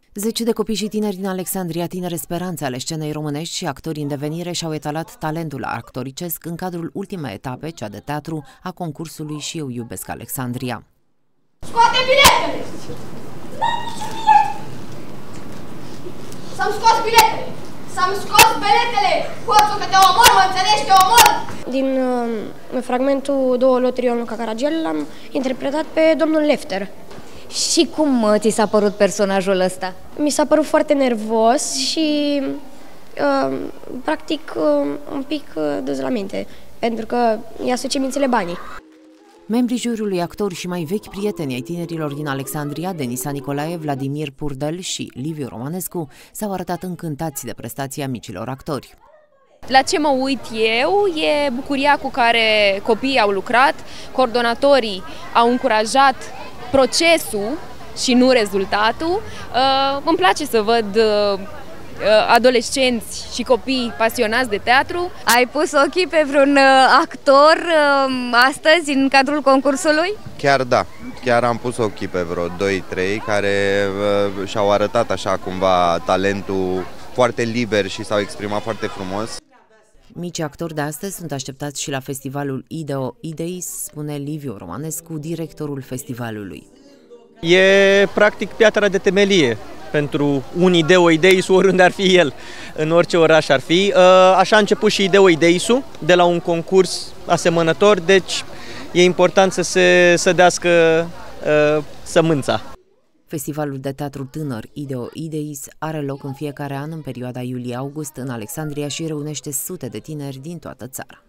Zeci de copii și tineri din Alexandria, tinere speranțe ale scenei românești și actori în devenire și-au etalat talentul actoricesc în cadrul ultimei etape, cea de teatru, a concursului Și eu iubesc Alexandria. Scoate biletele! Să-mi scos biletele! Să-mi scos biletele! Hoțu, că te omor, mă înțelegi, te omor! Din fragmentul Două loterii Ionuca Caragiale l-am interpretat pe domnul Lefter. Și cum ți s-a părut personajul ăsta? Mi s-a părut foarte nervos și practic un pic dus la minte, pentru că i-asocie mințile banii. Membrii juriului, actori și mai vechi prieteni ai tinerilor din Alexandria, Denisa Nicolae, Vladimir Purdel și Liviu Romanescu, s-au arătat încântați de prestația micilor actori. La ce mă uit eu e bucuria cu care copiii au lucrat, coordonatorii au încurajat procesul și nu rezultatul. Îmi place să văd adolescenți și copii pasionați de teatru. Ai pus ochii pe vreun actor astăzi în cadrul concursului? Chiar da, chiar am pus ochii pe vreo 2-3 care și-au arătat așa cumva talentul foarte liber și s-au exprimat foarte frumos. Micii actori de astăzi sunt așteptați și la festivalul Ideo Ideis, spune Liviu Romanescu, directorul festivalului. E practic piatra de temelie pentru un Ideo Ideis, oriunde ar fi el, în orice oraș ar fi. Așa a început și Ideo Ideisul, de la un concurs asemănător, deci e important să se sădească sămânța. Festivalul de teatru tânăr Ideo Ideis are loc în fiecare an în perioada iulie-august în Alexandria și reunește sute de tineri din toată țara.